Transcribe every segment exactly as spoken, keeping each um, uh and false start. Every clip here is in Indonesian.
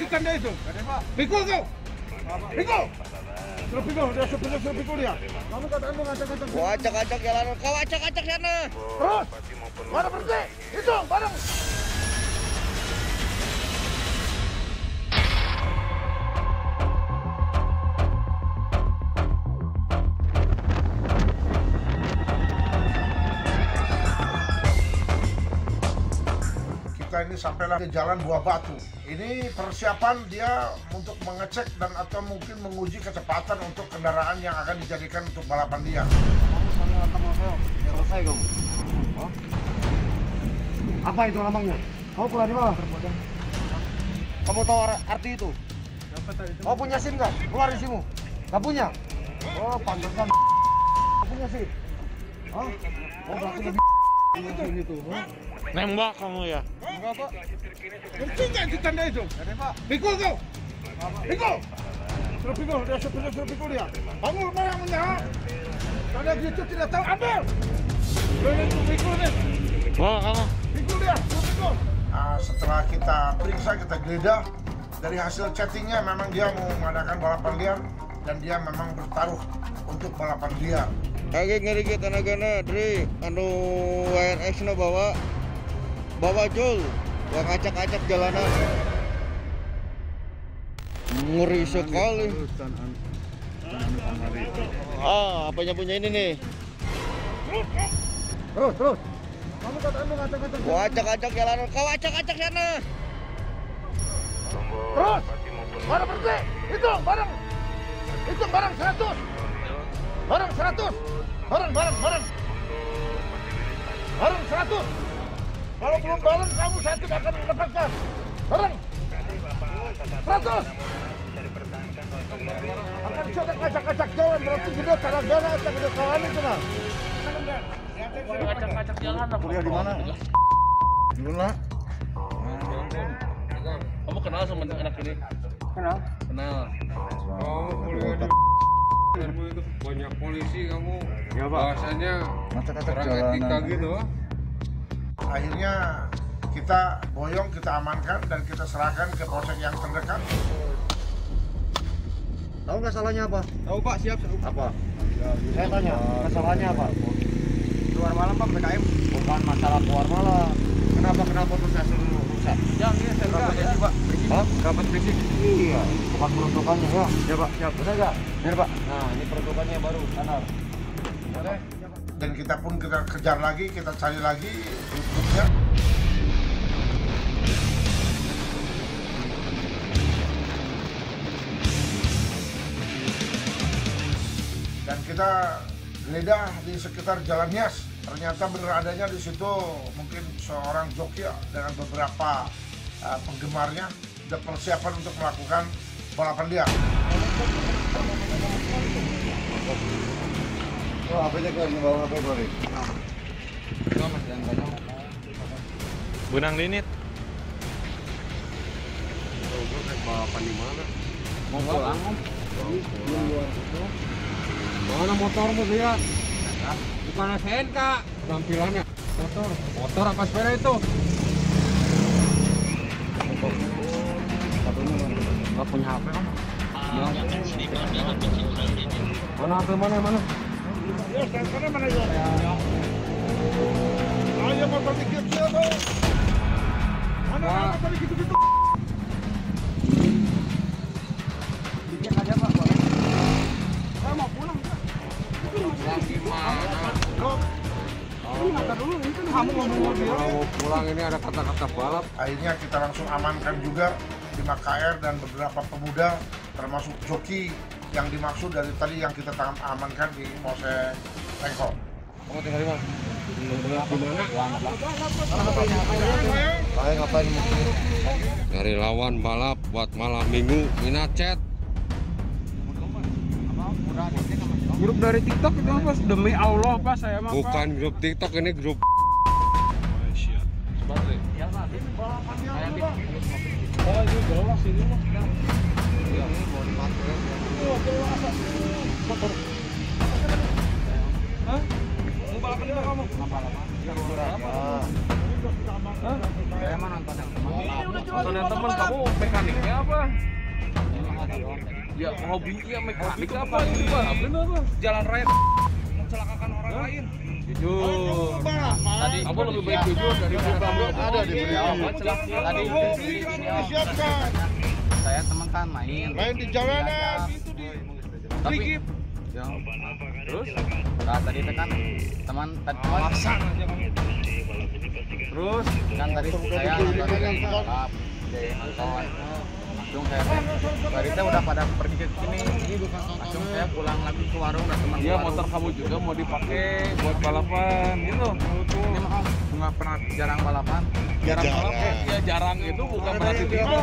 tanda itu? Pikul kau! Pikul! Suruh pikul, dia suruh pikul, suruh pikul dia. Kamu katakan dong acak-acak. Kau acak-acak jalan, kau acak-acak sana. Terus! Mana berhenti? Itu, bareng! Kita ini sampailah ke Jalan Buah Batu. Ini persiapan dia untuk mengecek dan atau mungkin menguji kecepatan untuk kendaraan yang akan dijadikan untuk balapan dia. Kamu sama teman-teman selesai kamu. Oh? Apa itu lambangnya? Kamu kuliah di mana? Kamu tahu arti itu? Kamu punya SIM nggak? Keluarin SIMmu. Nggak punya? Oh, pantesan. Nggak punya SIM. Hah? Oh, berarti lebih ini tuh. Nembak kamu ya? Enggak, Pak. Kencing nggak itu tanda itu? Pikul kau! Pikul! Suruh pikul, dia suruh pikul, suruh pikul dia. Kamu orang menyerah. Karena dia itu tidak tahu, ambil! Dia pikul nih. Oh, kamu? Pikul dia, suruh pikul. Nah, setelah kita periksa, kita geledah, dari hasil chattingnya memang dia mau mengadakan balapan liar dan dia memang bertaruh untuk balapan liar. Kaki ngeri kita nagana dari anu W N X na bawa bawa jol, gua ngacak-acak jalanan. Ngeri sekali. Ah, apanya punya ini nih? Terus, terus. Kamu katakan lu ngacak-ngacak. Gua acak-acak jalanan, kau acak-acak sana. Terus. Barang berhenti. Hitung barang. Hitung barang seratus. Barang seratus. Barang, barang, barang. Barang seratus. Kalau belum barang kamu saya tidak akan melepaskan. Barang. seratus. Akan coba ngacak-ngacak jalan berarti gede gara-gara acak-acak jalan itu nah. Ngacak-ngacak jalan apa? Kuliah di mana? Di mana? Kamu kenal sama anak ini? Kenal. Kenal. Oh, kuliah di kamu itu banyak polisi kamu. Ya, Pak. Bahasanya Ngacak-ngacak kurang jalanan. etika gitu. Akhirnya kita boyong, kita amankan dan kita serahkan ke polsek yang terdekat. Tahu nggak salahnya apa? Tahu Pak, siap. Apa? Saya tanya, masalahnya apa? Keluar malam Pak, P K M. Bukan masalah keluar malam. Kenapa kenapa tuh saya suruh rusak? Ya, ini saya Berapa ya, sih, Pak. Hah? Dapat berisik. Iya, bukan peruntukannya ya. Ya Pak, siap. Benar nggak? Benar Pak. Nah, ini peruntukannya baru standar. Boleh. Dan kita pun kita kejar lagi, kita cari lagi grupnya. Dan kita geledah di sekitar Jalan Nias. Ternyata benar adanya di situ mungkin seorang joki dengan beberapa uh, penggemarnya sudah persiapan untuk melakukan balapan liar. Oh, H P-nya keluar, bawa H P keluar. Benang linit. Balapan di mana? Mau pulang, Om? Mana motormu lihat? Bukan S N K tampilannya. Motor. Motor apa sepeda itu? Nggak punya H P, Om? Mana H P mana mana? Ya, sekarang mana ya? Ayo motor dikit sih tuh. Mana motor dikit gitu? Dikit aja, Pak. Saya mau pulang. Lagi mana? Ini mata dulu, ini kan kamu ngomong mobil. Kalau pulang ini ada kata-kata balap. Akhirnya kita langsung amankan juga lima K R dan beberapa pemuda termasuk joki yang dimaksud dari tadi yang kita tangan amankan di Polsek Lengkong. Kamu tinggal di mana? Di mana? Saya ngapain? Dari lawan balap buat malam minggu minat chat. Grup dari TikTok itu Mas, demi Allah Pak saya mah. Bukan grup TikTok, ini grup Oh, ini jelas ini mah. Hah? Mau balapan di mana kamu? Balapan. Hah? Saya mah nonton yang kemarin. Motornya teman kamu mekaniknya apa? Ya hobinya mekanik apa? Ini balapan apa? Jalan raya mencelakakan orang lain. Jujur. Tadi kamu lebih baik jujur daripada kamu ada di berita. Tadi disiapkan. Saya teman kan main. Main di jalanan itu di Tapi ya, terus nah, tadi itu kan teman tadi teman terus kan tadi saya nonton balap dari nonton langsung saya dari itu udah pada pergi ke sini langsung saya pulang lagi ke warung dan teman Iya, motor kamu juga mau dipakai buat balapan gitu. ini mah om nggak pernah jarang balapan Jarang balapan. Ya jarang itu bukan berarti tidak.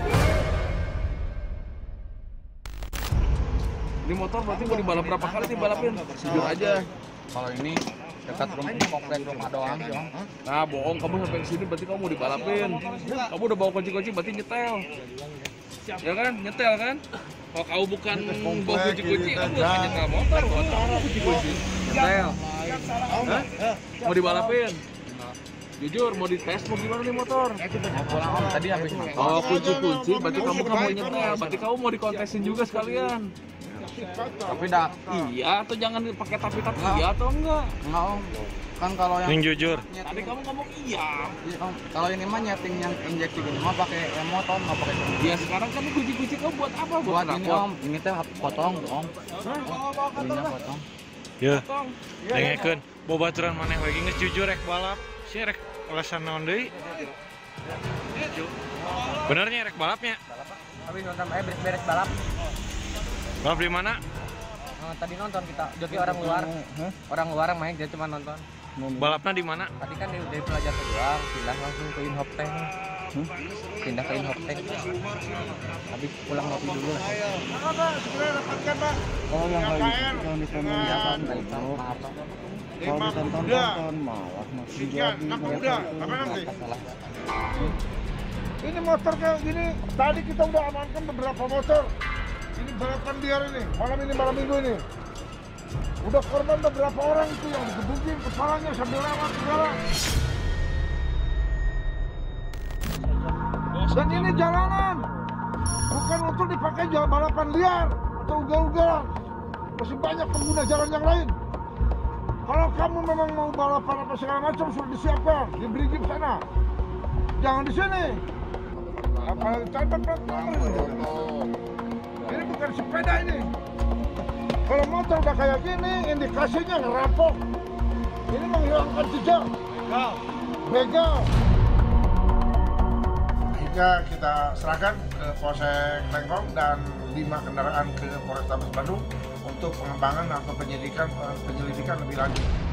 Ini motor berarti mau dibalap berapa kali sih balapin? Jujur aja. kalau ini dekat rumah komplek rumah doang sih om. Nah, bohong kamu sampai ke sini berarti kamu mau dibalapin. Kamu udah bawa kunci-kunci berarti nyetel. Ya kan? Nyetel kan? Kalau kamu bukan bawa kunci-kunci, kamu nggak nyetel motor, bawa kunci-kunci. Nyetel. Hah? Mau dibalapin? Jujur, mau dites mau gimana nih motor? Mau pulang om tadi habis nonton. Oh, kunci-kunci, berarti kamu kamu mau nyetel, berarti kamu mau dikontesin juga sekalian. Tapi dah Iya, atau jangan pakai tapi-tapi iya atau enggak? enggak om kan kalau yang jujur. Tadi kamu ngomong iya. Iya, Om. Kalau ini mah nyeting yang injeksi gini mah pakai emot om, nggak pakai kunci. Ya sekarang kan kunci-kunci kamu buat apa? Buat ini knalpot? om, ini teh potong om. Ininya potong. Ya, Potong. dengekeun. Bobaturan maneh lagi geus jujur rek balap. Si rek alasan naon deui? Benernya rek balapnya. Tapi nonton eh beres-beres balap. Balap di mana? Oh, tadi nonton kita, joki orang luar. Orang luar yang main, dia cuma nonton. Balapnya di mana? Tadi kan dari pelajar kedua, pindah langsung ke Inhop Tank. Pindah ke Inhop Tank. Habis pulang ngopi dulu. Apa segera dapatkan Pak? Oh, yang K K R yang ditonton dengan maaf. lima pemuda, sekian enam pemuda, apa nanti? Ini motor kayak gini, tadi kita udah amankan beberapa motor. Ini balapan liar ini, malam ini malam minggu ini. Udah korban beberapa orang itu yang digebukin kepalanya sambil lewat segala. Dan ini jalanan, bukan untuk dipakai jalan balapan liar atau ugal-ugalan. Masih banyak pengguna jalan yang lain. Kalau kamu memang mau balapan apa segala macam sudah disiapkan di Brigif sana. Jangan di sini. Apalagi tanpa plat nomor. Ini bukan sepeda ini. Kalau motor udah kayak gini, indikasinya ngerampok. Ini menghilangkan jejak. Begal. Hingga kita serahkan ke Polsek Lengkong dan lima kendaraan ke Polrestabes Bandung untuk pengembangan atau penyelidikan penyelidikan lebih lanjut.